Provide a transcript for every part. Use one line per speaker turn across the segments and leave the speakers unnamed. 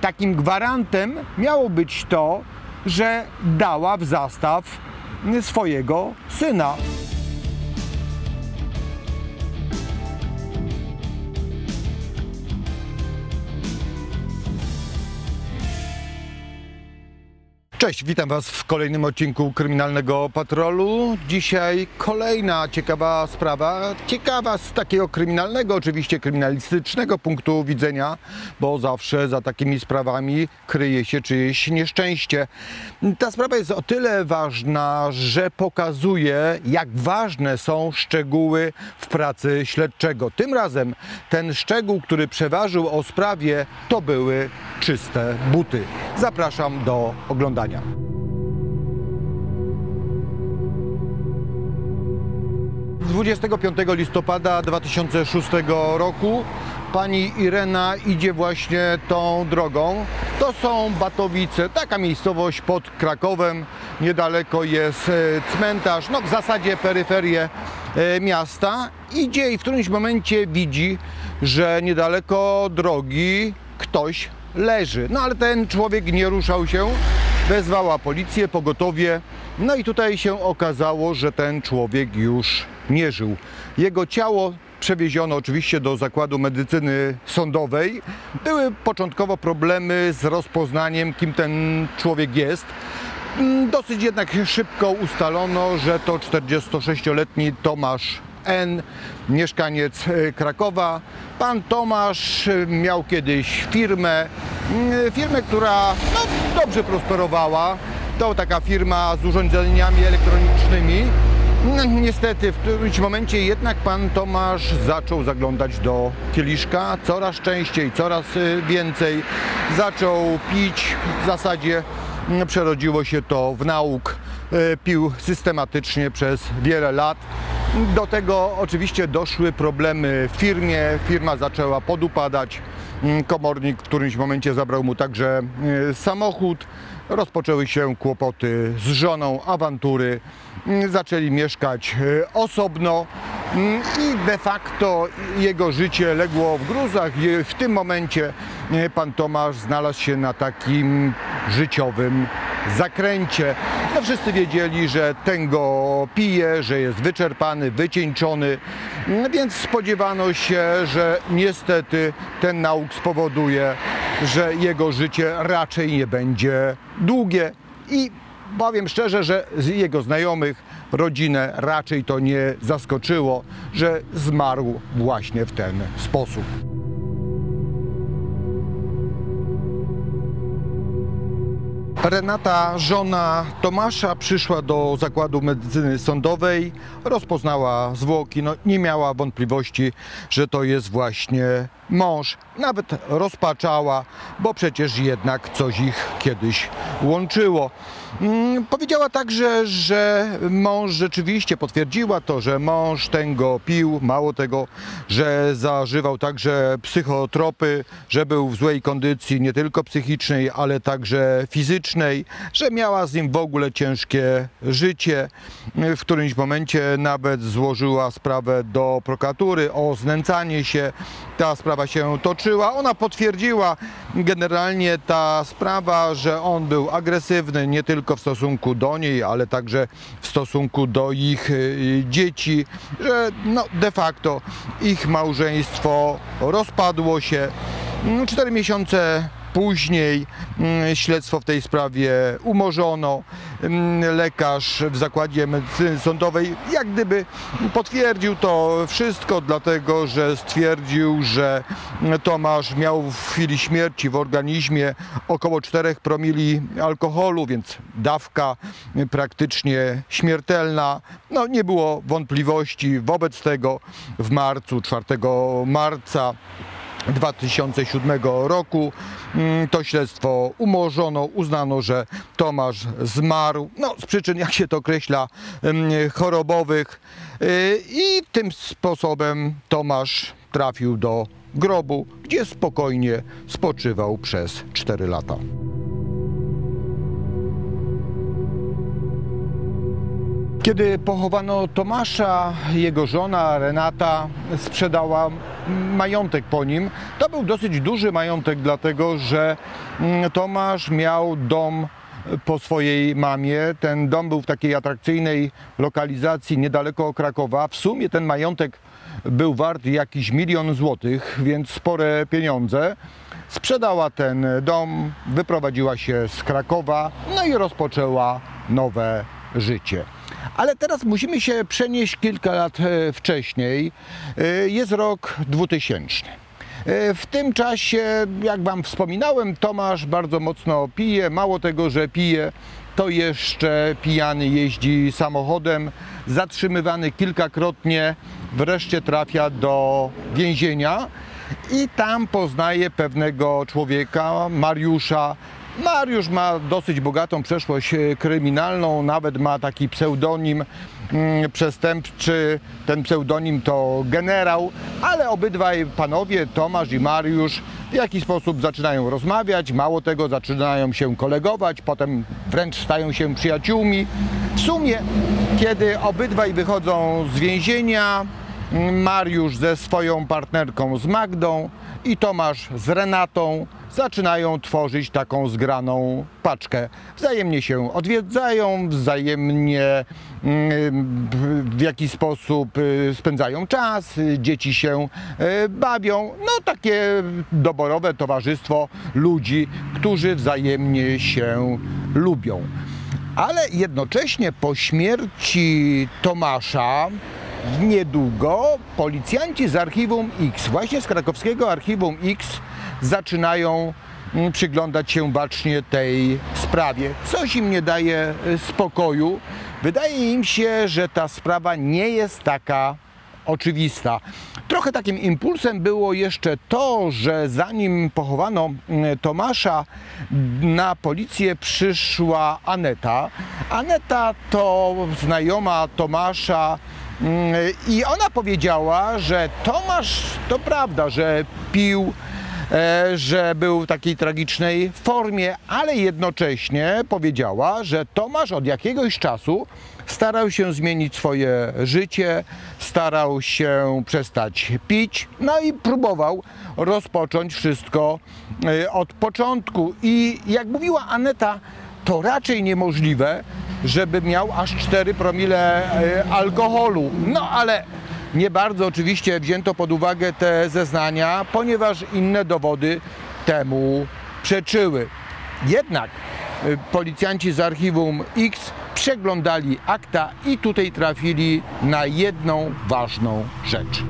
takim gwarantem miało być to, że dała w zastaw swojego syna. Cześć, witam Was w kolejnym odcinku Kryminalnego Patrolu. Dzisiaj kolejna ciekawa sprawa, ciekawa z takiego kryminalnego, oczywiście kryminalistycznego punktu widzenia, bo zawsze za takimi sprawami kryje się czyjeś nieszczęście. Ta sprawa jest o tyle ważna, że pokazuje, jak ważne są szczegóły w pracy śledczego. Tym razem ten szczegół, który przeważył o sprawie, to były czyste buty. Zapraszam do oglądania. 25 listopada 2006 roku pani Irena idzie właśnie tą drogą. To są Batowice, taka miejscowość pod Krakowem. Niedaleko jest cmentarz, no w zasadzie peryferię miasta. Idzie i w którymś momencie widzi, że niedaleko drogi ktoś leży. No ale ten człowiek nie ruszał się, wezwała policję, pogotowie. No i tutaj się okazało, że ten człowiek już nie żył. Jego ciało przewieziono oczywiście do Zakładu Medycyny Sądowej. Były początkowo problemy z rozpoznaniem, kim ten człowiek jest. Dosyć jednak szybko ustalono, że to 46-letni Tomasz N., mieszkaniec Krakowa. Pan Tomasz miał kiedyś firmę, która dobrze prosperowała. To taka firma z urządzeniami elektronicznymi. No, niestety w którymś momencie jednak pan Tomasz zaczął zaglądać do kieliszka coraz częściej, coraz więcej. Zaczął pić, w zasadzie przerodziło się to w nauk. Pił systematycznie przez wiele lat. Do tego oczywiście doszły problemy w firmie. Firma zaczęła podupadać. Komornik w którymś momencie zabrał mu także samochód. Rozpoczęły się kłopoty z żoną, awantury. Zaczęli mieszkać osobno i de facto jego życie legło w gruzach. I w tym momencie pan Tomasz znalazł się na takim życiowym zakręcie. No wszyscy wiedzieli, że ten go pije, że jest wyczerpany, wycieńczony, więc spodziewano się, że niestety ten nauk spowoduje, że jego życie raczej nie będzie długie i powiem szczerze, że z jego znajomych, rodzinę raczej to nie zaskoczyło, że zmarł właśnie w ten sposób. Renata, żona Tomasza, przyszła do Zakładu Medycyny Sądowej, rozpoznała zwłoki, no nie miała wątpliwości, że to jest właśnie mąż. Nawet rozpaczała, bo przecież jednak coś ich kiedyś łączyło. Powiedziała także, że mąż rzeczywiście, potwierdziła to, że mąż ten go pił, mało tego, że zażywał także psychotropy, że był w złej kondycji nie tylko psychicznej, ale także fizycznej, że miała z nim w ogóle ciężkie życie. W którymś momencie nawet złożyła sprawę do prokuratury o znęcanie się. Ta sprawa się toczyła. Ona potwierdziła generalnie ta sprawa, że on był agresywny nie tylko w stosunku do niej, ale także w stosunku do ich dzieci, że no de facto ich małżeństwo rozpadło się. 4 miesiące później śledztwo w tej sprawie umorzono. Lekarz w Zakładzie Medycyny Sądowej jak gdyby potwierdził to wszystko, dlatego że stwierdził, że Tomasz miał w chwili śmierci w organizmie około 4 promili alkoholu, więc dawka praktycznie śmiertelna. No, nie było wątpliwości. Wobec tego w marcu, 4 marca 2007 roku to śledztwo umorzono, uznano, że Tomasz zmarł, no, z przyczyn, jak się to określa, chorobowych i tym sposobem Tomasz trafił do grobu, gdzie spokojnie spoczywał przez 4 lata. Kiedy pochowano Tomasza, jego żona Renata sprzedała majątek po nim. To był dosyć duży majątek, dlatego że Tomasz miał dom po swojej mamie. Ten dom był w takiej atrakcyjnej lokalizacji niedaleko Krakowa. W sumie ten majątek był wart jakiś 1 000 000 złotych, więc spore pieniądze. Sprzedała ten dom, wyprowadziła się z Krakowa, no i rozpoczęła nowe życie. Ale teraz musimy się przenieść kilka lat wcześniej. Jest rok 2000. W tym czasie, jak Wam wspominałem, Tomasz bardzo mocno pije. Mało tego, że pije, to jeszcze pijany jeździ samochodem. Zatrzymywany kilkakrotnie, wreszcie trafia do więzienia i tam poznaje pewnego człowieka, Mariusza. Mariusz ma dosyć bogatą przeszłość kryminalną, nawet ma taki pseudonim przestępczy, ten pseudonim to Generał, ale obydwaj panowie, Tomasz i Mariusz, w jakiś sposób zaczynają rozmawiać, mało tego, zaczynają się kolegować, potem wręcz stają się przyjaciółmi. W sumie, kiedy obydwaj wychodzą z więzienia, Mariusz ze swoją partnerką, z Magdą, i Tomasz z Renatą, zaczynają tworzyć taką zgraną paczkę. Wzajemnie się odwiedzają, wzajemnie w jakiś sposób spędzają czas, dzieci się bawią. No takie doborowe towarzystwo ludzi, którzy wzajemnie się lubią. Ale jednocześnie po śmierci Tomasza niedługo policjanci z Archiwum X, właśnie z krakowskiego Archiwum X, zaczynają przyglądać się bacznie tej sprawie. Coś im nie daje spokoju. Wydaje im się, że ta sprawa nie jest taka oczywista. Trochę takim impulsem było jeszcze to, że zanim pochowano Tomasza, na policję przyszła Aneta. Aneta to znajoma Tomasza i ona powiedziała, że Tomasz, to prawda, że pił, że był w takiej tragicznej formie, ale jednocześnie powiedziała, że Tomasz od jakiegoś czasu starał się zmienić swoje życie, starał się przestać pić, no i próbował rozpocząć wszystko od początku. I jak mówiła Aneta, to raczej niemożliwe, żeby miał aż 4 promile alkoholu. No ale nie bardzo oczywiście wzięto pod uwagę te zeznania, ponieważ inne dowody temu przeczyły. Jednak policjanci z Archiwum X przeglądali akta i tutaj trafili na jedną ważną rzecz.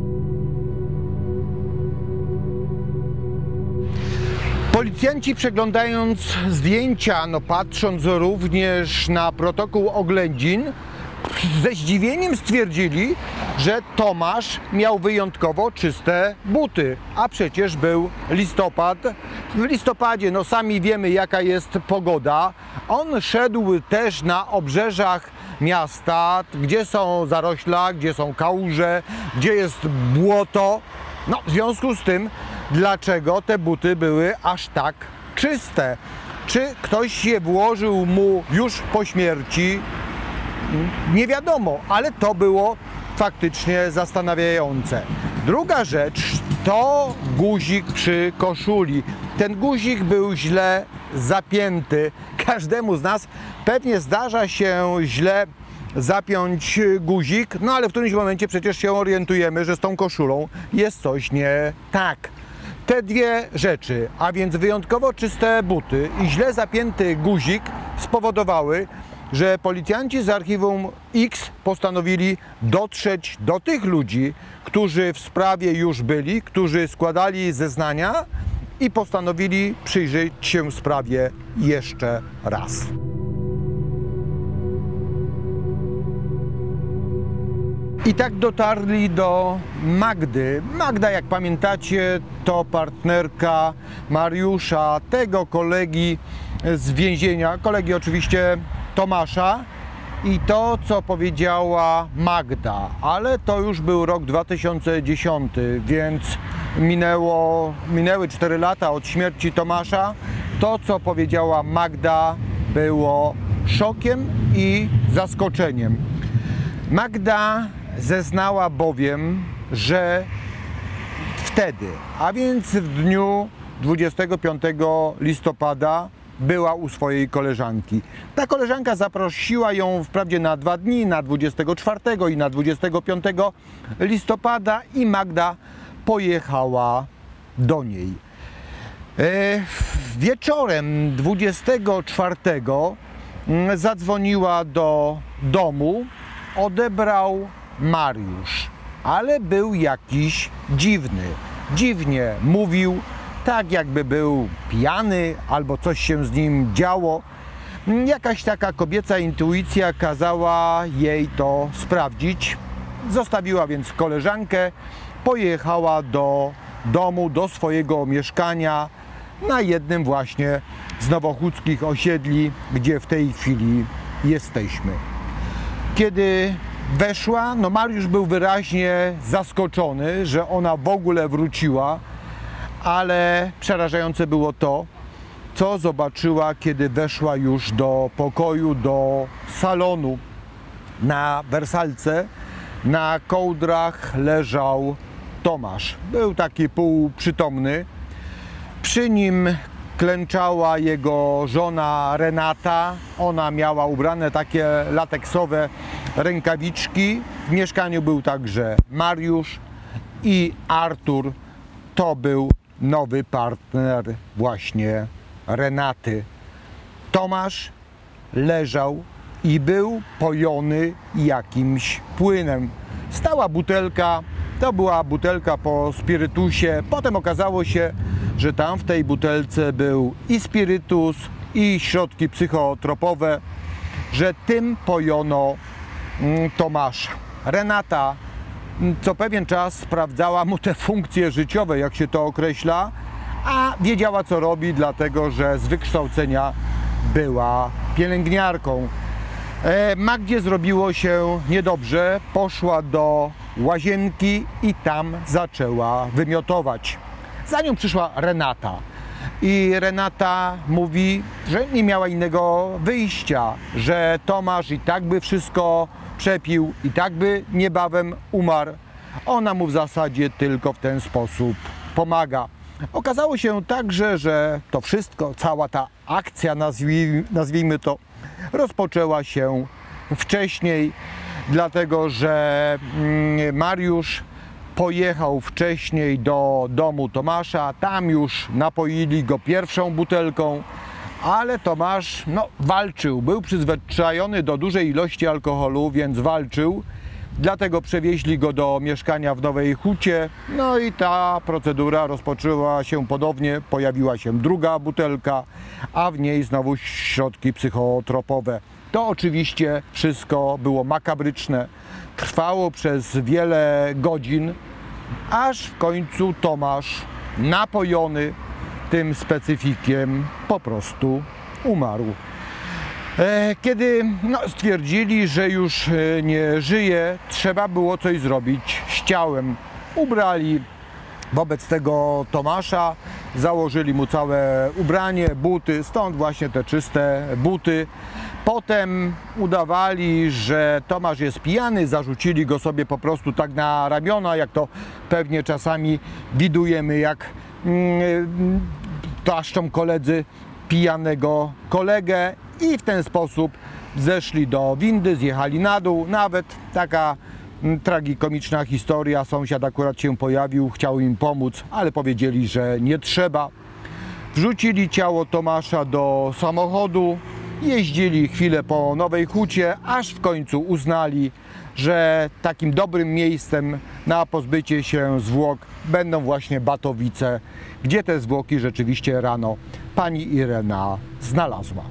Policjanci, przeglądając zdjęcia, patrząc również na protokół oględzin, ze zdziwieniem stwierdzili, że Tomasz miał wyjątkowo czyste buty, a przecież był listopad. W listopadzie, sami wiemy, jaka jest pogoda. On szedł też na obrzeżach miasta, gdzie są zarośla, gdzie są kałuże, gdzie jest błoto. W związku z tym, dlaczego te buty były aż tak czyste? Czy ktoś je włożył mu już po śmierci? Nie wiadomo, ale to było faktycznie zastanawiające. Druga rzecz to guzik przy koszuli. Ten guzik był źle zapięty. Każdemu z nas pewnie zdarza się źle zapiąć guzik, ale w którymś momencie przecież się orientujemy, że z tą koszulą jest coś nie tak. Te dwie rzeczy, a więc wyjątkowo czyste buty i źle zapięty guzik, spowodowały, że policjanci z Archiwum X postanowili dotrzeć do tych ludzi, którzy w sprawie już byli, którzy składali zeznania i postanowili przyjrzeć się sprawie jeszcze raz. I tak dotarli do Magdy. Magda, jak pamiętacie, to partnerka Mariusza, tego kolegi z więzienia, kolegi oczywiście Tomasza. I to, co powiedziała Magda, ale to już był rok 2010, więc minęły 4 lata od śmierci Tomasza. To, co powiedziała Magda, było szokiem i zaskoczeniem. Magda zeznała bowiem, że wtedy, a więc w dniu 25 listopada była u swojej koleżanki. Ta koleżanka zaprosiła ją wprawdzie na 2 dni, na 24 i na 25 listopada i Magda pojechała do niej. Wieczorem 24 zadzwoniła do domu, odebrał Mariusz, ale był jakiś dziwny. Dziwnie mówił, tak jakby był pijany albo coś się z nim działo. Jakaś taka kobieca intuicja kazała jej to sprawdzić. Zostawiła więc koleżankę, pojechała do domu, do swojego mieszkania na jednym właśnie z nowochódzkich osiedli, gdzie w tej chwili jesteśmy. Kiedy weszła, no Mariusz był wyraźnie zaskoczony, że ona w ogóle wróciła, ale przerażające było to, co zobaczyła, kiedy weszła już do pokoju, do salonu. Na wersalce, na kołdrach leżał Tomasz. Był taki półprzytomny. Przy nim klęczała jego żona Renata. Ona miała ubrane takie lateksowe rękawiczki. W mieszkaniu był także Mariusz i Artur. To był nowy partner właśnie Renaty. Tomasz leżał i był pojony jakimś płynem. Stała butelka, to była butelka po spirytusie. Potem okazało się, że tam w tej butelce był i spirytus, i środki psychotropowe, że tym pojono Tomasza. Renata co pewien czas sprawdzała mu te funkcje życiowe, jak się to określa, a wiedziała, co robi, dlatego że z wykształcenia była pielęgniarką. Magdzie zrobiło się niedobrze, poszła do łazienki i tam zaczęła wymiotować. Za nią przyszła Renata i Renata mówi, że nie miała innego wyjścia, że Tomasz i tak by wszystko przepił, i tak by niebawem umarł. Ona mu w zasadzie tylko w ten sposób pomaga. Okazało się także, że to wszystko, cała ta akcja, nazwijmy to, rozpoczęła się wcześniej, dlatego że Mariusz pojechał wcześniej do domu Tomasza, tam już napoili go pierwszą butelką, ale Tomasz walczył, był przyzwyczajony do dużej ilości alkoholu, więc walczył, dlatego przewieźli go do mieszkania w Nowej Hucie, no i ta procedura rozpoczęła się ponownie, pojawiła się druga butelka, a w niej znowu środki psychotropowe. To oczywiście wszystko było makabryczne, trwało przez wiele godzin, aż w końcu Tomasz, napojony tym specyfikiem, po prostu umarł. Kiedy stwierdzili, że już nie żyje, trzeba było coś zrobić z ciałem. Ubrali wobec tego Tomasza, założyli mu całe ubranie, buty, stąd właśnie te czyste buty. Potem udawali, że Tomasz jest pijany, zarzucili go sobie po prostu tak na ramiona, jak to pewnie czasami widujemy, jak taszczą koledzy pijanego kolegę, i w ten sposób zeszli do windy, zjechali na dół. Nawet taka tragikomiczna historia, sąsiad akurat się pojawił, chciał im pomóc, ale powiedzieli, że nie trzeba. Wrzucili ciało Tomasza do samochodu, jeździli chwilę po Nowej Hucie, aż w końcu uznali, że takim dobrym miejscem na pozbycie się zwłok będą właśnie Batowice, gdzie te zwłoki rzeczywiście rano pani Irena znalazła.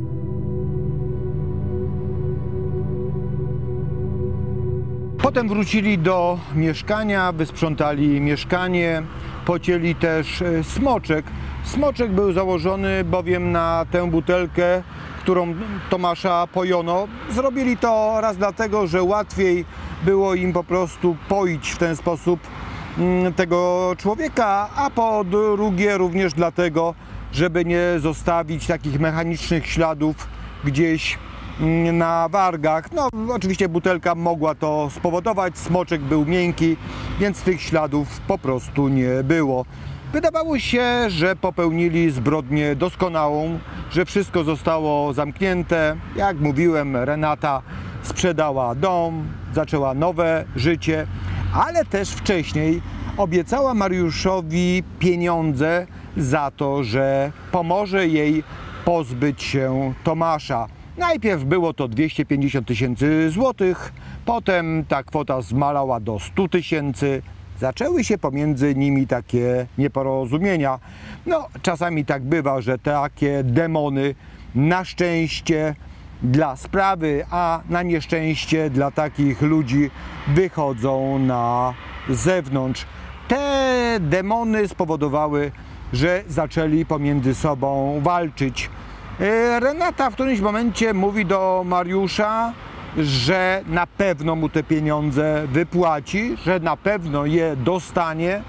Potem wrócili do mieszkania, wysprzątali mieszkanie, pocięli też smoczek. Smoczek był założony bowiem na tę butelkę, którą Tomasza pojono. Zrobili to raz dlatego, że łatwiej było im po prostu poić w ten sposób tego człowieka, a po drugie również dlatego, żeby nie zostawić takich mechanicznych śladów gdzieś na wargach. No, oczywiście butelka mogła to spowodować, smoczek był miękki, więc tych śladów po prostu nie było. Wydawało się, że popełnili zbrodnię doskonałą, że wszystko zostało zamknięte. Jak mówiłem, Renata sprzedała dom, zaczęła nowe życie, ale też wcześniej obiecała Mariuszowi pieniądze za to, że pomoże jej pozbyć się Tomasza. Najpierw było to 250 000 złotych, potem ta kwota zmalała do 100 000. Zaczęły się pomiędzy nimi takie nieporozumienia. No, czasami tak bywa, że takie demony na szczęście dla sprawy, a na nieszczęście dla takich ludzi wychodzą na zewnątrz. Te demony spowodowały, że zaczęli pomiędzy sobą walczyć. Renata w którymś momencie mówi do Mariusza, że na pewno mu te pieniądze wypłaci, że na pewno je dostanie.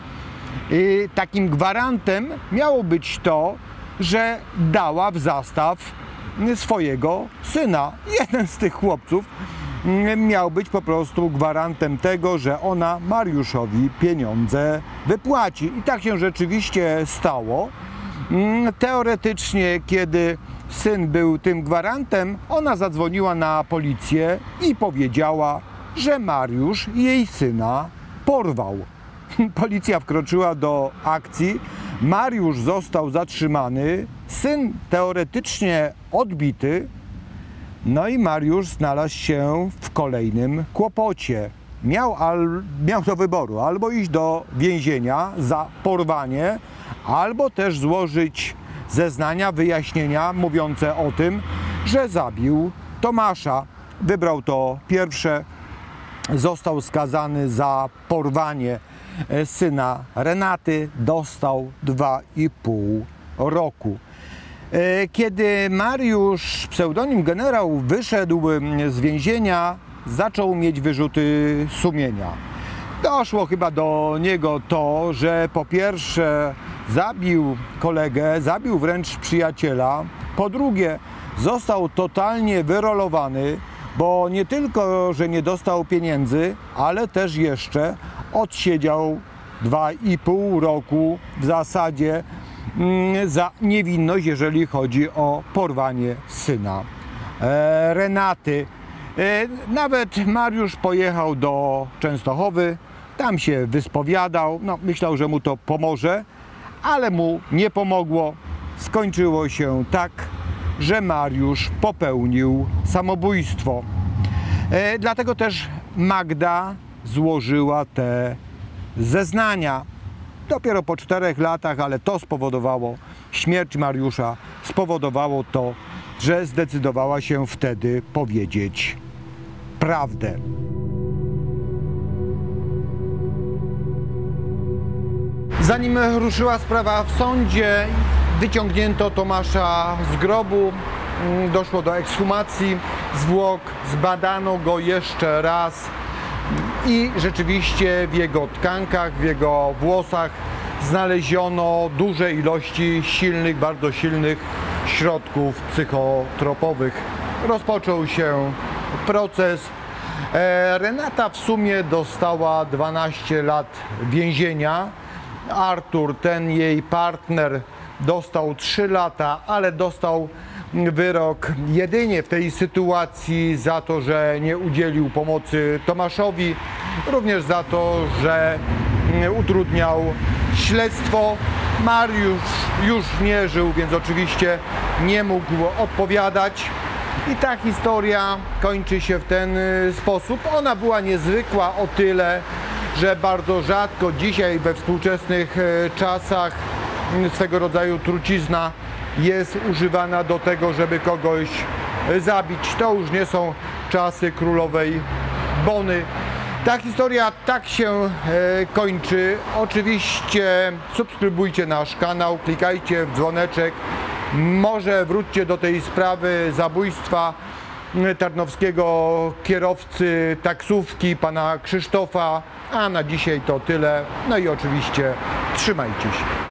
I takim gwarantem miało być to, że dała w zastaw swojego syna. Jeden z tych chłopców miał być po prostu gwarantem tego, że ona Mariuszowi pieniądze wypłaci. I tak się rzeczywiście stało. Teoretycznie, kiedy syn był tym gwarantem, ona zadzwoniła na policję i powiedziała, że Mariusz jej syna porwał. Policja wkroczyła do akcji, Mariusz został zatrzymany, syn teoretycznie odbity, no i Mariusz znalazł się w kolejnym kłopocie. Miał do wyboru albo iść do więzienia za porwanie, albo też złożyć zeznania, wyjaśnienia mówiące o tym, że zabił Tomasza. Wybrał to pierwsze, został skazany za porwanie syna Renaty, dostał 2,5 roku. Kiedy Mariusz, pseudonim Generał, wyszedł z więzienia, zaczął mieć wyrzuty sumienia. Doszło chyba do niego to, że po pierwsze zabił kolegę, zabił wręcz przyjaciela, po drugie został totalnie wyrolowany, bo nie tylko, że nie dostał pieniędzy, ale też jeszcze odsiedział 2,5 roku w zasadzie za niewinność, jeżeli chodzi o porwanie syna Renaty. Nawet Mariusz pojechał do Częstochowy, tam się wyspowiadał, no, myślał, że mu to pomoże, ale mu nie pomogło. Skończyło się tak, że Mariusz popełnił samobójstwo. Dlatego też Magda złożyła te zeznania. Dopiero po 4 latach, ale to spowodowało, śmierć Mariusza spowodowało to, że zdecydowała się wtedy powiedzieć prawdę. Zanim ruszyła sprawa w sądzie, wyciągnięto Tomasza z grobu, doszło do ekshumacji zwłok, zbadano go jeszcze raz i rzeczywiście w jego tkankach, w jego włosach znaleziono duże ilości silnych, bardzo silnych środków psychotropowych. Rozpoczął się proces. Renata w sumie dostała 12 lat więzienia. Artur, ten jej partner, dostał 3 lata, ale dostał wyrok jedynie w tej sytuacji za to, że nie udzielił pomocy Tomaszowi, również za to, że utrudniał śledztwo. Mariusz już nie żył, więc oczywiście nie mógł odpowiadać. I ta historia kończy się w ten sposób. Ona była niezwykła o tyle, że bardzo rzadko dzisiaj we współczesnych czasach swego rodzaju trucizna jest używana do tego, żeby kogoś zabić. To już nie są czasy królowej Bony. Ta historia tak się kończy. Oczywiście subskrybujcie nasz kanał, klikajcie w dzwoneczek. Może wróćcie do tej sprawy zabójstwa tarnowskiego kierowcy taksówki, pana Krzysztofa. A na dzisiaj to tyle. No i oczywiście trzymajcie się.